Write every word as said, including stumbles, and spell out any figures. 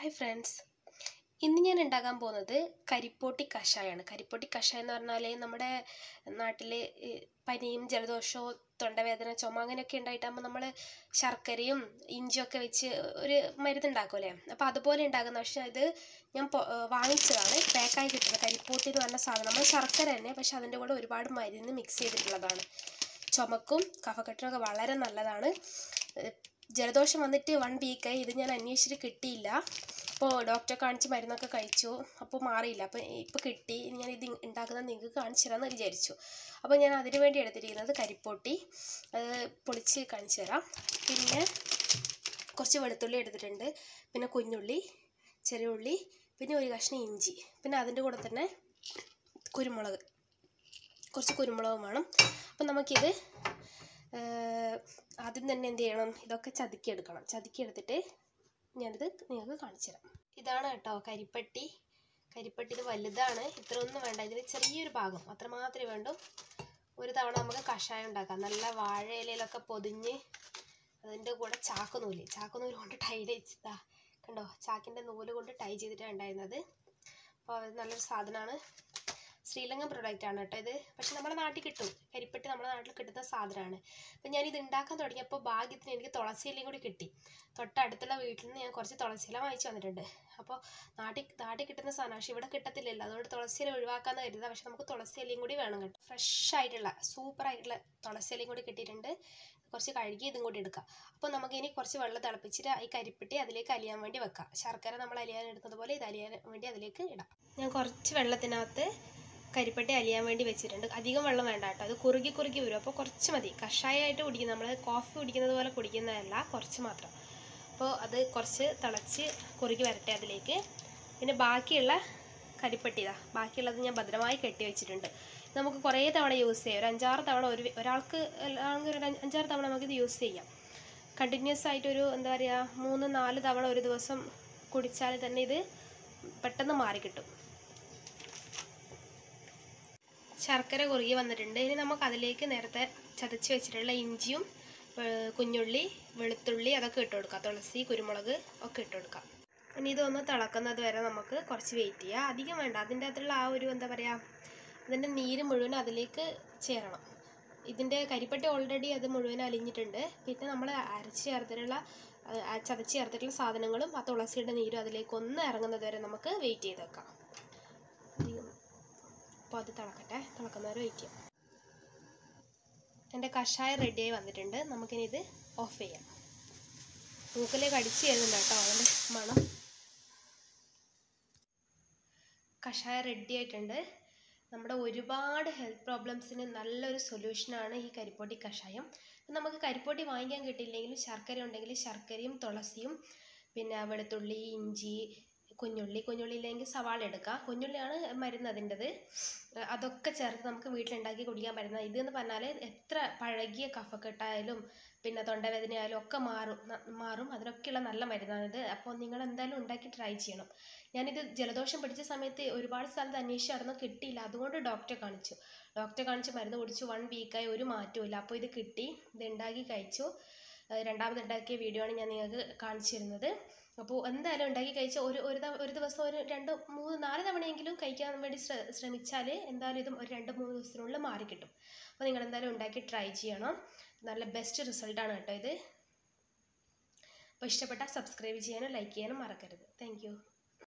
Hi friends, ഇന്ന് ഞാൻ ഉണ്ടാക്കാൻ പോകുന്നത് കരിപ്പോട്ടി കഷായമാണ്. കരിപ്പോട്ടി കഷായം എന്ന് പറഞ്ഞാൽ നമ്മുടെ നാട്ടിൽ പനിയും ജലദോഷവും തൊണ്ടവേദന ചുമ അങ്ങനെയൊക്കെ ഉണ്ടായിട്ടാകുമ്പോൾ നമ്മൾ ശർക്കരയും ഇഞ്ചിയൊക്കെ വെച്ച് ഒരു മരുന്നുണ്ടാക്കുമല്ലേ. അപ്പോൾ അതുപോലെ ഉണ്ടാക്കുന്ന, പക്ഷേ ഇത് ഞാൻ വാങ്ങിച്ചതാണ്, പാക്കായി കിട്ടുന്ന കരിപ്പോട്ടി എന്ന് പറഞ്ഞ സാധനം. നമ്മൾ ശർക്കര തന്നെ, പക്ഷെ അതിൻ്റെ കൂടെ ഒരുപാട് മരുന്ന് മിക്സ് ചെയ്തിട്ടുള്ളതാണ്. ചുമക്കും കഫക്കെട്ടിനൊക്കെ വളരെ നല്ലതാണ്. ജലദോഷം വന്നിട്ട് വൺ വീക്കായി. ഇത് ഞാൻ അന്വേഷിച്ചിട്ട് കിട്ടിയില്ല. അപ്പോൾ ഡോക്ടറെ കാണിച്ച് മരുന്നൊക്കെ കഴിച്ചു, അപ്പോൾ മാറിയില്ല. അപ്പോൾ ഇപ്പോൾ കിട്ടി. ഞാൻ ഇത് ഉണ്ടാക്കുന്നത് നിങ്ങൾക്ക് കാണിച്ചു തരാമെന്ന് വിചാരിച്ചു. അപ്പോൾ ഞാൻ അതിനു വേണ്ടി എടുത്തിരിക്കുന്നത് കരിപ്പോട്ടി, അത് പൊളിച്ച് കാണിച്ചു തരാം. പിന്നെ കുറച്ച് വെളുത്തുള്ളി എടുത്തിട്ടുണ്ട്, പിന്നെ കുഞ്ഞുള്ളി, ചെറിയ ഉള്ളി, പിന്നെ ഒരു കഷ്ണം ഇഞ്ചി, പിന്നെ അതിൻ്റെ കൂടെ തന്നെ കുരുമുളക്, കുറച്ച് കുരുമുളകും വേണം. അപ്പം നമുക്കിത് ആദ്യം തന്നെ എന്ത് ചെയ്യണം, ഇതൊക്കെ ചതുക്കിയെടുക്കണം. ചതുക്കിയെടുത്തിട്ട് ഞാനിത് നിങ്ങൾക്ക് കാണിച്ചു തരാം. ഇതാണ് കേട്ടോ കരിപ്പട്ടി. കരിപ്പട്ടി ഇത് വലുതാണ്, ഇത്ര ഒന്നും വേണ്ട. ഇതിന് ചെറിയൊരു ഭാഗം അത്ര മാത്രമേ വേണ്ടൂ. ഒരു തവണ നമുക്ക് കഷായം ഉണ്ടാക്കാം. നല്ല വാഴ ഇലയിലൊക്കെ പൊതിഞ്ഞ് അതിൻ്റെ കൂടെ ചാക്കുനൂല് ചാക്കുനൂല് കൊണ്ട് ടൈ ചെയ്താ കണ്ടോ, ചാക്കിൻ്റെ നൂല് കൊണ്ട് ടൈ ചെയ്തിട്ടാണ് ഉണ്ടായിരുന്നത്. അപ്പോൾ അത് നല്ലൊരു സാധനമാണ്. ശ്രീലങ്കൻ പ്രൊഡക്റ്റ് ആണ് കേട്ടോ ഇത്, പക്ഷെ നമ്മുടെ നാട്ടിൽ കിട്ടും. കരിപ്പട്ടി നമ്മുടെ നാട്ടിൽ കിട്ടുന്ന സാധനമാണ്. അപ്പം ഞാനിത് ഉണ്ടാക്കാൻ തുടങ്ങിയപ്പോൾ ഭാഗ്യത്തിന് എനിക്ക് തുളസിയിലയും കൂടി കിട്ടി. തൊട്ടടുത്തുള്ള വീട്ടിൽ നിന്ന് ഞാൻ കുറച്ച് തുളസിയില വാങ്ങിച്ചു വന്നിട്ടുണ്ട്. അപ്പോൾ നാട്ടിൽ നാട്ടിൽ കിട്ടുന്ന സാധനം, പക്ഷെ ഇവിടെ കിട്ടത്തില്ലല്ലോ, അതുകൊണ്ട് തുളസിയില ഒഴിവാക്കാമെന്ന് കരുതുക. പക്ഷെ നമുക്ക് തുളസിയിലയും കൂടി വേണം കേട്ടോ. ഫ്രഷ് ആയിട്ടുള്ള സൂപ്പർ ആയിട്ടുള്ള തുളസിയിലയും കൂടി കിട്ടിയിട്ടുണ്ട്. കുറച്ച് കഴുകി ഇതും കൂടി എടുക്കുക. അപ്പോൾ നമുക്ക് ഇനി കുറച്ച് വെള്ളം തിളപ്പിച്ചിട്ട് ഈ കരിപ്പട്ടി അതിലേക്ക് അലിയാൻ വേണ്ടി വെക്കാം. ശർക്കര നമ്മൾ അലിയാൻ എടുക്കുന്നത് പോലെ ഇത് അലിയാൻ വേണ്ടി അതിലേക്ക് ഇടാം. ഞാൻ കുറച്ച് വെള്ളത്തിനകത്ത് കരിപ്പട്ടി അലിയാൻ വേണ്ടി വെച്ചിട്ടുണ്ട്. അധികം വെള്ളം വേണ്ട കേട്ടോ, അത് കുറുകി കുറുകി വരും. അപ്പോൾ കുറച്ച് മതി. കഷായമായിട്ട് കുടിക്കുന്നത്, നമ്മൾ കോഫി കുടിക്കുന്നത് പോലെ കുടിക്കുന്നതല്ല, കുറച്ച് മാത്രം. അപ്പോൾ അത് കുറച്ച് തിളച്ച് കുറുകി വരട്ടെ അതിലേക്ക്. പിന്നെ ബാക്കിയുള്ള കരിപ്പട്ടി ഇതാ, ബാക്കിയുള്ളത് ഞാൻ ഭദ്രമായി കെട്ടി വെച്ചിട്ടുണ്ട്. നമുക്ക് കുറേ തവണ യൂസ് ചെയ്യാം. ഒരു അഞ്ചാറ് തവണ ഒരു ഒരാൾക്ക് ആണെങ്കിൽ ഒരു അഞ്ചാറ് തവണ നമുക്കിത് യൂസ് ചെയ്യാം. കണ്ടിന്യൂസ് ആയിട്ടൊരു എന്താ പറയുക, മൂന്ന് നാല് തവണ ഒരു ദിവസം കുടിച്ചാൽ തന്നെ ഇത് പെട്ടെന്ന് മാറിക്കിട്ടും. ശർക്കര കുറുകി വന്നിട്ടുണ്ട്. ഇനി നമുക്ക് അതിലേക്ക് നേരത്തെ ചതച്ച് വെച്ചിട്ടുള്ള ഇഞ്ചിയും കുഞ്ഞുള്ളി, വെളുത്തുള്ളി അതൊക്കെ ഇട്ട് കൊടുക്കാം. തുളസി, കുരുമുളക് ഒക്കെ ഇട്ട് കൊടുക്കാം. ഇനി ഇതൊന്ന് തിളക്കുന്നത് വരെ നമുക്ക് കുറച്ച് വെയിറ്റ് ചെയ്യാം. അധികം വേണ്ട, അതിൻ്റെ അകത്തുള്ള ആ ഒരു എന്താ പറയുക, അതിൻ്റെ നീര് മുഴുവൻ അതിലേക്ക് ചേരണം. ഇതിൻ്റെ കരിപ്പട്ടി ഓൾറെഡി അത് മുഴുവൻ അലിഞ്ഞിട്ടുണ്ട്. പിന്നെ നമ്മൾ അരച്ച് ചേർത്തിട്ടുള്ള ചതച്ച് ചേർത്തിട്ടുള്ള സാധനങ്ങളും ആ തുളസിയുടെ നീരും അതിലേക്ക് ഒന്ന് ഇറങ്ങുന്നത് വരെ നമുക്ക് വെയിറ്റ് ചെയ്ത് വെക്കാം. അപ്പോൾ അത് തിളക്കട്ടെ, തിളക്കുന്നവരെ വെയിറ്റ് ചെയ്യാം. എൻ്റെ കഷായം റെഡിയായി വന്നിട്ടുണ്ട്. നമുക്കിനി ഇത് ഓഫ് ചെയ്യാം. മൂക്കിലേക്ക് അടിച്ച് കയറുന്നുണ്ട് കേട്ടോ അതിൻ്റെ മണം. കഷായം റെഡി ആയിട്ടുണ്ട്. നമ്മുടെ ഒരുപാട് ഹെൽത്ത് പ്രോബ്ലംസിന് നല്ലൊരു സൊല്യൂഷനാണ് ഈ കരിപ്പോട്ടി കഷായം. നമുക്ക് കരിപ്പോട്ടി വാങ്ങിക്കാൻ കിട്ടിയില്ലെങ്കിലും ശർക്കര ഉണ്ടെങ്കിൽ ശർക്കരയും തുളസിയും പിന്നെ വെളുത്തുള്ളി, ഇഞ്ചി, കുഞ്ഞുള്ളി കുഞ്ഞുള്ളി ഇല്ലെങ്കിൽ സവാള എടുക്കുക. കുഞ്ഞുള്ളിയാണ് മരുന്ന് അതിൻ്റെത്. അതൊക്കെ ചേർത്ത് നമുക്ക് വീട്ടിലുണ്ടാക്കി കുടിക്കാൻ പറ്റുന്ന ഇതെന്ന് പറഞ്ഞാൽ എത്ര പഴകിയ കഫക്കെട്ടായാലും പിന്നെ തൊണ്ടവേദനയായാലും ഒക്കെ മാറും മാറും അതിനൊക്കെയുള്ള നല്ല മരുന്നാണിത്. അപ്പോൾ നിങ്ങൾ എന്തായാലും ഉണ്ടാക്കി ട്രൈ ചെയ്യണം. ഞാനിത് ജലദോഷം പിടിച്ച സമയത്ത് ഒരുപാട് സ്ഥലത്ത് അന്വേഷിച്ച് നടന്നു, കിട്ടിയില്ല. അതുകൊണ്ട് ഡോക്ടറെ കാണിച്ചു. ഡോക്ടറെ കാണിച്ച് മരുന്ന് കുടിച്ചു. വൺ വീക്കായി, ഒരു മാറ്റവും ഇല്ല. അപ്പോൾ ഇത് കിട്ടി, ഇത് ഉണ്ടാക്കി കഴിച്ചു. രണ്ടാമത് ഉണ്ടാക്കിയ വീഡിയോ ആണ് ഞാൻ നിങ്ങൾക്ക് കാണിച്ചു തരുന്നത്. അപ്പോൾ എന്തായാലും ഉണ്ടാക്കി കഴിച്ച ഒരു ഒരു ഒരു ദിവസം ഒരു രണ്ട് മൂന്ന് നാല് തവണയെങ്കിലും കഴിക്കാൻ വേണ്ടി ശ്രമിച്ചാൽ എന്തായാലും ഇതും ഒരു രണ്ട് മൂന്ന് ദിവസത്തിനുള്ളിൽ മാറിക്കിട്ടും. അപ്പോൾ നിങ്ങൾ എന്തായാലും ഉണ്ടാക്കി ട്രൈ ചെയ്യണം. നല്ല ബെസ്റ്റ് റിസൾട്ടാണ് കേട്ടോ ഇത്. അപ്പോൾ ഇഷ്ടപ്പെട്ടാൽ സബ്സ്ക്രൈബ് ചെയ്യാനും ലൈക്ക് ചെയ്യാനും മറക്കരുത്. Thank U.